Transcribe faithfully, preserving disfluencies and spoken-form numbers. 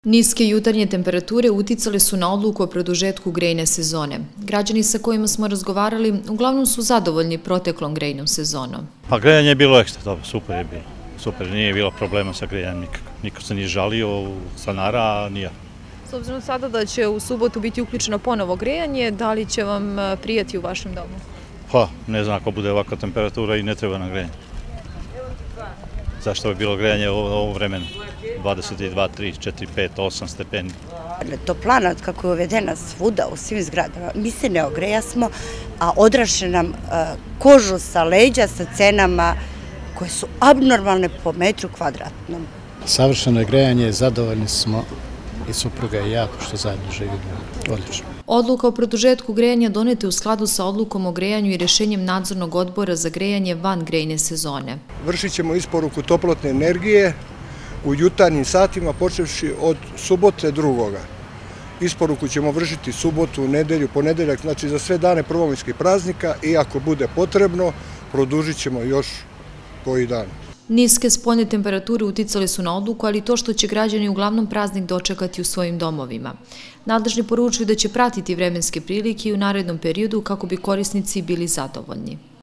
Niske jutarnje temperature uticale su na odluku o produžetku grejne sezone. Građani sa kojima smo razgovarali uglavnom su zadovoljni proteklom grejnom sezonom. Pa grejanje je bilo ekstra, dobro, super je bilo. Super, nije bilo problema sa grejanjem nikako. Niko se nije žalio, stanara, a nije. S obzirom sada da će u subotu biti uključeno ponovo grejanje, da li će vam prijati u vašem domu? Pa, ne znam, ako bude ovakva temperatura i ne treba na grejanje. Zašto bi bilo grejanje u ovom vremenu? dvadeset dva, tri, četiri, pet, osam stepeni. Toplana kako je uvedena svuda u svim zgradama, mi se ne ogrejasmo, a odraše nam kožu sa leđa sa cenama koje su abnormalne po metru kvadratnom. Savršeno je grejanje, zadovoljni smo i supruga i ja, što zajedno živimo, odlično. Odluka o produžetku grejanja donete u skladu sa odlukom o grejanju i rešenjem nadzornog odbora za grejanje van grejne sezone. Vršit ćemo isporuku toplotne energije u jutarnjim satima, počevši od subote drugoga. Isporuku ćemo vršiti subotu, nedelju, ponedeljak, znači za sve dane prvomajskih praznika i ako bude potrebno, produžit ćemo još koji dan. Niske spoljne temperature uticale su na odluku, ali to što će građani uglavnom praznik dočekati u svojim domovima. Nadležni poručuju da će pratiti vremenske prilike i u narednom periodu kako bi korisnici bili zadovoljni.